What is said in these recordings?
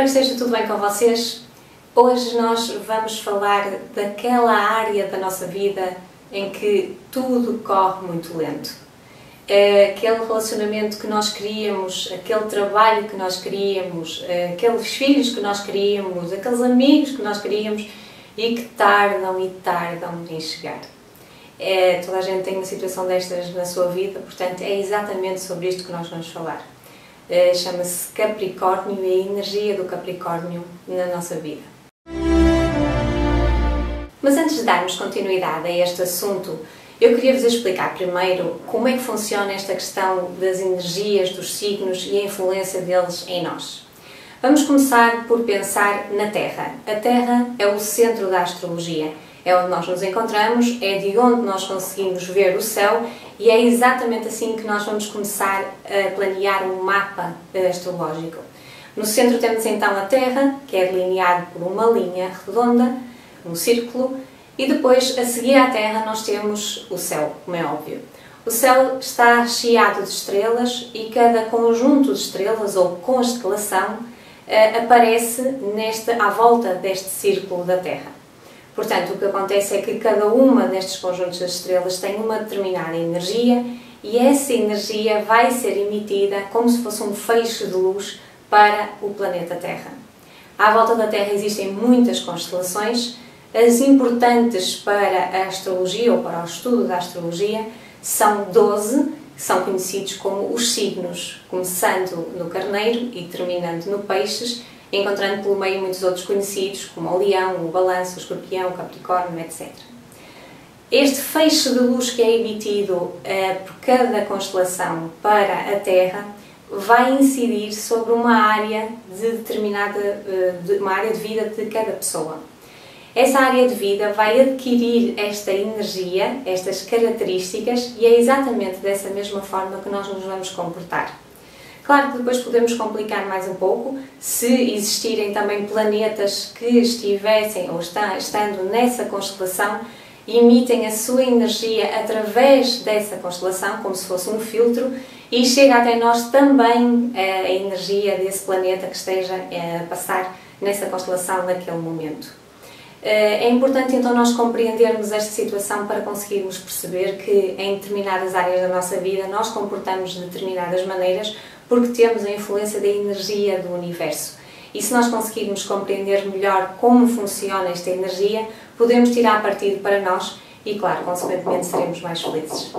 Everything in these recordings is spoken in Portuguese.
que esteja tudo bem com vocês. Hoje nós vamos falar daquela área da nossa vida em que tudo corre muito lento. Aquele relacionamento que nós queríamos, aquele trabalho que nós queríamos, aqueles filhos que nós queríamos, aqueles amigos que nós queríamos e que tardam em chegar. Toda a gente tem uma situação destas na sua vida, portanto é exatamente sobre isto que nós vamos falar. Chama-se Capricórnio e a energia do Capricórnio na nossa vida. Mas antes de darmos continuidade a este assunto, eu queria vos explicar primeiro como é que funciona esta questão das energias, dos signos e a influência deles em nós. Vamos começar por pensar na Terra. A Terra é o centro da astrologia. É onde nós nos encontramos, é de onde nós conseguimos ver o céu e é exatamente assim que nós vamos começar a planear um mapa astrológico. No centro temos então a Terra, que é delineado por uma linha redonda, um círculo, e depois, a seguir à Terra, nós temos o céu, como é óbvio. O céu está recheado de estrelas e cada conjunto de estrelas, ou constelação, aparece à volta deste círculo da Terra. Portanto, o que acontece é que cada uma destes conjuntos de estrelas tem uma determinada energia e essa energia vai ser emitida como se fosse um feixe de luz para o planeta Terra. À volta da Terra existem muitas constelações. As importantes para a astrologia ou para o estudo da astrologia são 12, que são conhecidos como os signos, começando no Carneiro e terminando no Peixes, encontrando pelo meio muitos outros conhecidos, como o Leão, o Balanço, o Escorpião, o Capricórnio, etc. Este feixe de luz que é emitido por cada constelação para a Terra vai incidir sobre uma área uma área de vida de cada pessoa. Essa área de vida vai adquirir esta energia, estas características, e é exatamente dessa mesma forma que nós nos vamos comportar. Claro que depois podemos complicar mais um pouco, se existirem também planetas que estivessem ou estando nessa constelação, emitem a sua energia através dessa constelação, como se fosse um filtro, e chega até nós também a energia desse planeta que esteja a passar nessa constelação naquele momento. É importante então nós compreendermos esta situação para conseguirmos perceber que em determinadas áreas da nossa vida nós comportamos de determinadas maneiras porque temos a influência da energia do universo. E se nós conseguirmos compreender melhor como funciona esta energia, podemos tirar partido para nós e, claro, consequentemente seremos mais felizes.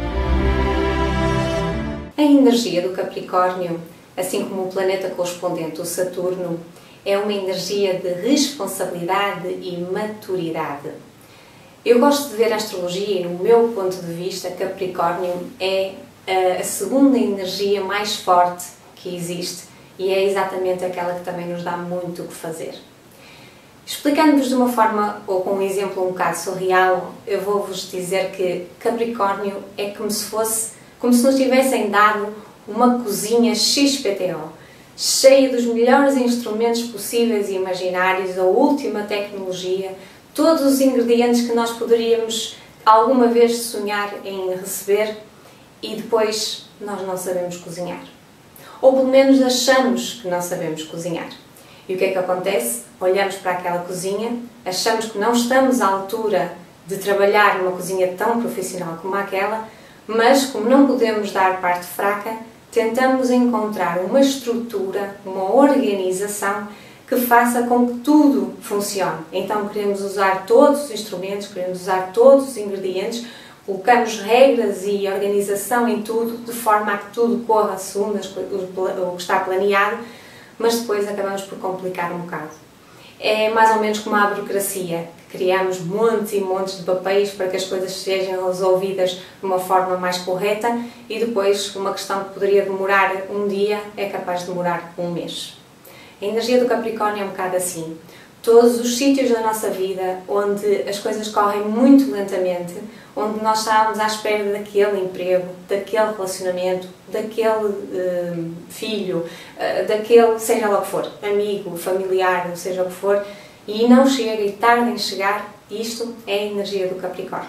A energia do Capricórnio, assim como o planeta correspondente, o Saturno, é uma energia de responsabilidade e maturidade. Eu gosto de ver a astrologia e, no meu ponto de vista, Capricórnio é a segunda energia mais forte que existe e é exatamente aquela que também nos dá muito o que fazer. Explicando-vos de uma forma ou com um exemplo um bocado surreal, eu vou-vos dizer que Capricórnio é como se nos tivessem dado uma cozinha XPTO, cheia dos melhores instrumentos possíveis e imaginários, a última tecnologia, todos os ingredientes que nós poderíamos alguma vez sonhar em receber e depois nós não sabemos cozinhar. Ou pelo menos achamos que não sabemos cozinhar. E o que é que acontece? Olhamos para aquela cozinha, achamos que não estamos à altura de trabalhar numa cozinha tão profissional como aquela, mas como não podemos dar parte fraca, tentamos encontrar uma estrutura, uma organização que faça com que tudo funcione. Então queremos usar todos os instrumentos, queremos usar todos os ingredientes, colocamos regras e organização em tudo, de forma a que tudo corra segundo o que está planeado, mas depois acabamos por complicar um bocado. É mais ou menos como a burocracia, que criamos montes e montes de papéis para que as coisas sejam resolvidas de uma forma mais correta e depois uma questão que poderia demorar um dia é capaz de demorar um mês. A energia do Capricórnio é um bocado assim. Todos os sítios da nossa vida onde as coisas correm muito lentamente, onde nós estávamos à espera daquele emprego, daquele relacionamento, daquele filho, daquele, seja lá o que for, amigo, familiar, seja o que for, e não chega e tarda em chegar, isto é a energia do Capricórnio.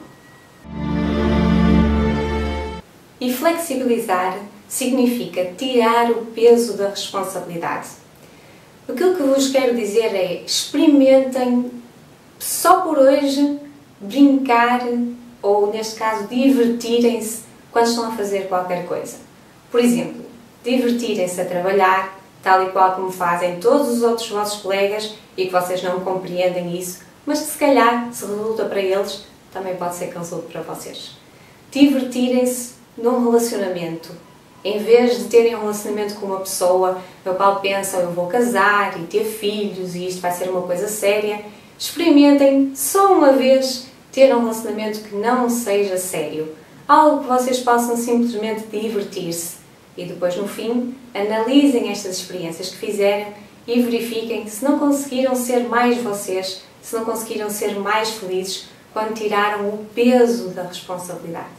E flexibilizar significa tirar o peso da responsabilidade. O aquilo que vos quero dizer é, experimentem só por hoje brincar, ou neste caso divertirem-se quando estão a fazer qualquer coisa. Por exemplo, divertirem-se a trabalhar, tal e qual como fazem todos os outros vossos colegas e que vocês não compreendem isso, mas que se calhar, se resulta para eles, também pode ser que resulte para vocês. Divertirem-se num relacionamento. Em vez de terem um relacionamento com uma pessoa no qual pensam eu vou casar e ter filhos e isto vai ser uma coisa séria, experimentem só uma vez ter um relacionamento que não seja sério. Algo que vocês possam simplesmente divertir-se. E depois, no fim, analisem estas experiências que fizeram e verifiquem se não conseguiram ser mais vocês, se não conseguiram ser mais felizes quando tiraram o peso da responsabilidade.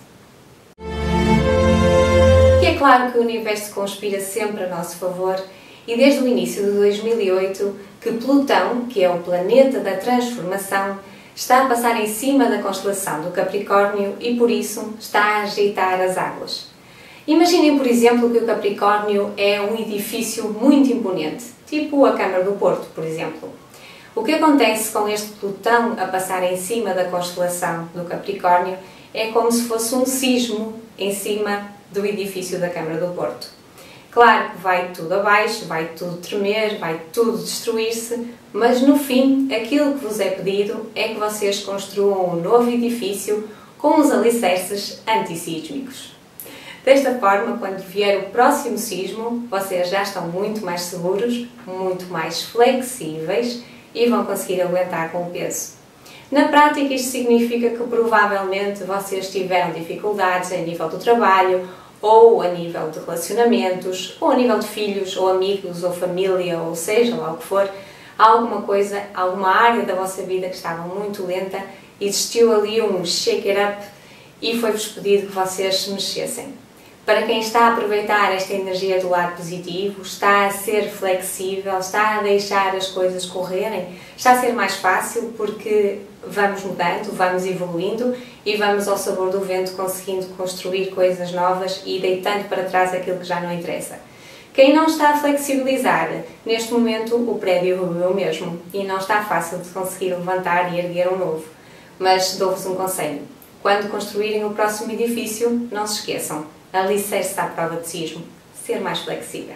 E é claro que o universo conspira sempre a nosso favor e desde o início de 2008 que Plutão, que é o planeta da transformação, está a passar em cima da constelação do Capricórnio e por isso está a agitar as águas. Imaginem, por exemplo, que o Capricórnio é um edifício muito imponente, tipo a Câmara do Porto, por exemplo. O que acontece com este Plutão a passar em cima da constelação do Capricórnio é como se fosse um sismo em cima do edifício da Câmara do Porto. Claro que vai tudo abaixo, vai tudo tremer, vai tudo destruir-se, mas no fim, aquilo que vos é pedido é que vocês construam um novo edifício com os alicerces antissísmicos. Desta forma, quando vier o próximo sismo, vocês já estão muito mais seguros, muito mais flexíveis e vão conseguir aguentar com o peso. Na prática, isto significa que provavelmente vocês tiveram dificuldades a nível do trabalho, ou a nível de relacionamentos, ou a nível de filhos, ou amigos, ou família, ou seja lá o que for, alguma coisa, alguma área da vossa vida que estava muito lenta, existiu ali um shake it up e foi-vos pedido que vocês se mexessem. Para quem está a aproveitar esta energia do lado positivo, está a ser flexível, está a deixar as coisas correrem, está a ser mais fácil porque vamos mudando, vamos evoluindo e vamos ao sabor do vento conseguindo construir coisas novas e deitando para trás aquilo que já não interessa. Quem não está a flexibilizar, neste momento o prédio ruiu mesmo e não está fácil de conseguir levantar e erguer um novo. Mas dou-vos um conselho, quando construírem o próximo edifício, não se esqueçam, alicerce à prova de sismo, ser mais flexível.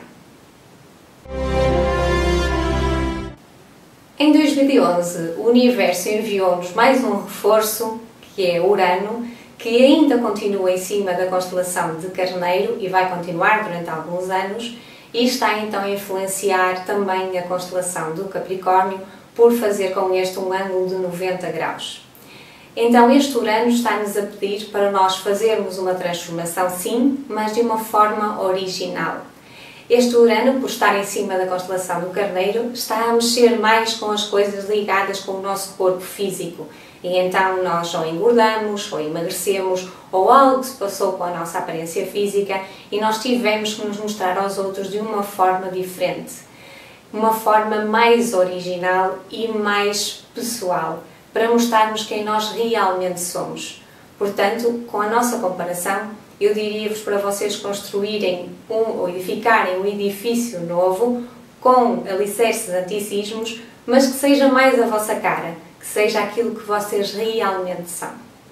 Em 2011, o universo enviou-nos mais um reforço, que é Urano, que ainda continua em cima da constelação de Carneiro e vai continuar durante alguns anos, e está então a influenciar também a constelação do Capricórnio por fazer com este um ângulo de 90 graus. Então este Urano está-nos a pedir para nós fazermos uma transformação sim, mas de uma forma original. Este Urano, por estar em cima da constelação do Carneiro, está a mexer mais com as coisas ligadas com o nosso corpo físico. E então nós ou engordamos, ou emagrecemos, ou algo se passou com a nossa aparência física e nós tivemos que nos mostrar aos outros de uma forma diferente. Uma forma mais original e mais pessoal, para mostrarmos quem nós realmente somos. Portanto, com a nossa comparação, eu diria-vos para vocês construírem ou edificarem um edifício novo com alicerces antissismos, mas que seja mais a vossa cara, que seja aquilo que vocês realmente são.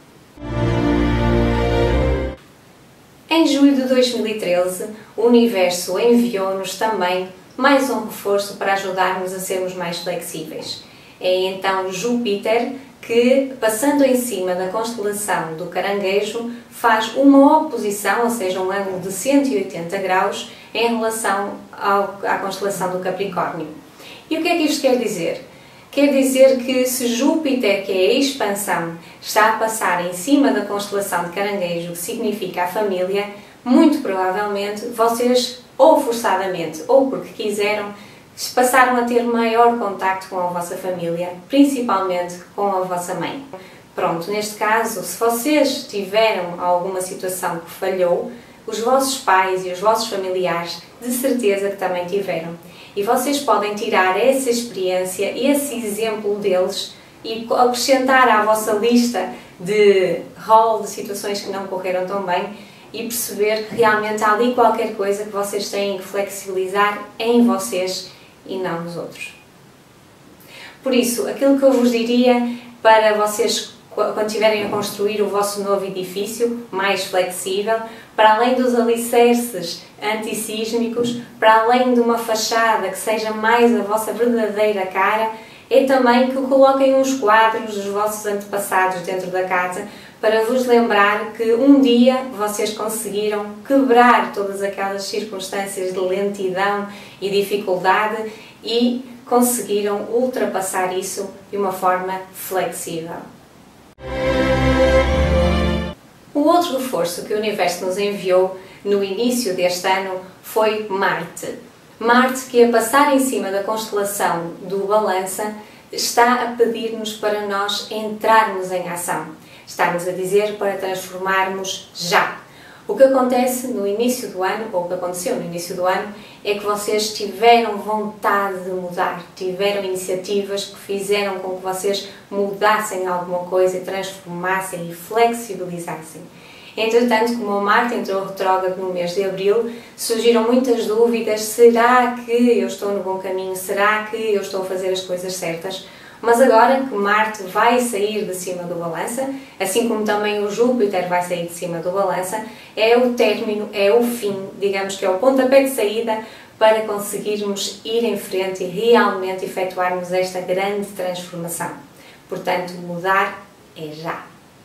Em julho de 2013, o Universo enviou-nos também mais um reforço para ajudar-nos a sermos mais flexíveis. É então Júpiter que, passando em cima da constelação do Caranguejo, faz uma oposição, ou seja, um ângulo de 180 graus em relação à constelação do Capricórnio. E o que é que isto quer dizer? Quer dizer que se Júpiter, que é a expansão, está a passar em cima da constelação de Caranguejo, que significa a família, muito provavelmente vocês, ou forçadamente, ou porque quiseram, passaram a ter maior contacto com a vossa família, principalmente com a vossa mãe. Pronto, neste caso, se vocês tiveram alguma situação que falhou, os vossos pais e os vossos familiares de certeza que também tiveram. E vocês podem tirar essa experiência, esse exemplo deles e acrescentar à vossa lista de rol de situações que não correram tão bem e perceber que realmente há ali qualquer coisa que vocês têm que flexibilizar em vocês e não nos outros. Por isso, aquilo que eu vos diria para vocês, quando estiverem a construir o vosso novo edifício, mais flexível, para além dos alicerces antissísmicos, para além de uma fachada que seja mais a vossa verdadeira cara, é também que coloquem uns quadros dos vossos antepassados dentro da casa para vos lembrar que um dia vocês conseguiram quebrar todas aquelas circunstâncias de lentidão e dificuldade e conseguiram ultrapassar isso de uma forma flexível. O outro reforço que o Universo nos enviou no início deste ano foi Marte. Marte, que a passar em cima da constelação do Balança, está a pedir-nos para nós entrarmos em ação. Está-nos a dizer para transformarmos já. O que acontece no início do ano, ou o que aconteceu no início do ano, é que vocês tiveram vontade de mudar, tiveram iniciativas que fizeram com que vocês mudassem alguma coisa, transformassem e flexibilizassem. Entretanto, como o Marte entrou retrógrado no mês de Abril, surgiram muitas dúvidas: será que eu estou no bom caminho? Será que eu estou a fazer as coisas certas? Mas agora que Marte vai sair de cima do Balança, assim como também o Júpiter vai sair de cima do Balança, é o término, é o fim, digamos que é o pontapé de saída para conseguirmos ir em frente e realmente efetuarmos esta grande transformação. Portanto, mudar é já.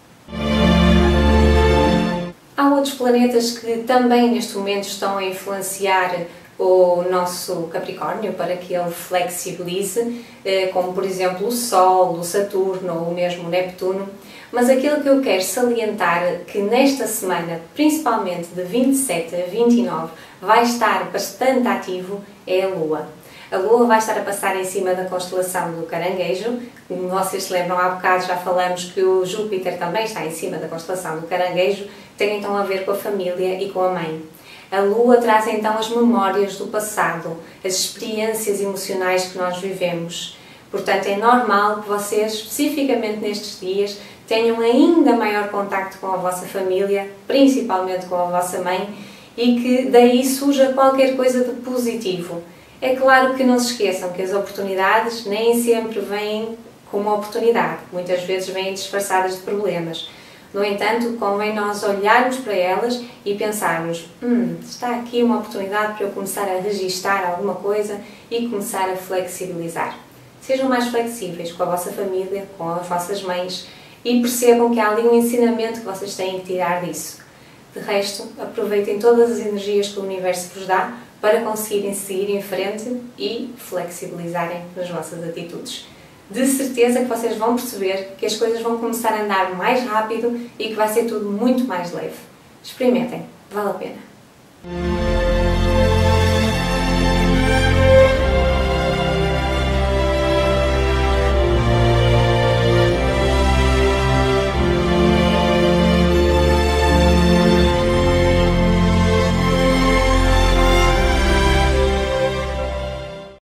Há outros planetas que também neste momento estão a influenciar o nosso Capricórnio para que ele flexibilize, como por exemplo o Sol, o Saturno ou mesmo o Neptuno. Mas aquilo que eu quero salientar que nesta semana, principalmente de 27 a 29, vai estar bastante ativo é a Lua. A Lua vai estar a passar em cima da constelação do Caranguejo. Como vocês se lembram, há bocado já falamos que o Júpiter também está em cima da constelação do Caranguejo, tem então a ver com a família e com a mãe. A Lua traz então as memórias do passado, as experiências emocionais que nós vivemos. Portanto, é normal que vocês, especificamente nestes dias, tenham ainda maior contacto com a vossa família, principalmente com a vossa mãe, e que daí surja qualquer coisa de positivo. É claro que não se esqueçam que as oportunidades nem sempre vêm como uma oportunidade, muitas vezes vêm disfarçadas de problemas. No entanto, convém nós olharmos para elas e pensarmos: está aqui uma oportunidade para eu começar a registar alguma coisa e começar a flexibilizar. Sejam mais flexíveis com a vossa família, com as vossas mães e percebam que há ali um ensinamento que vocês têm que tirar disso. De resto, aproveitem todas as energias que o Universo vos dá para conseguirem seguir em frente e flexibilizarem nas vossas atitudes. De certeza que vocês vão perceber que as coisas vão começar a andar mais rápido e que vai ser tudo muito mais leve. Experimentem, vale a pena.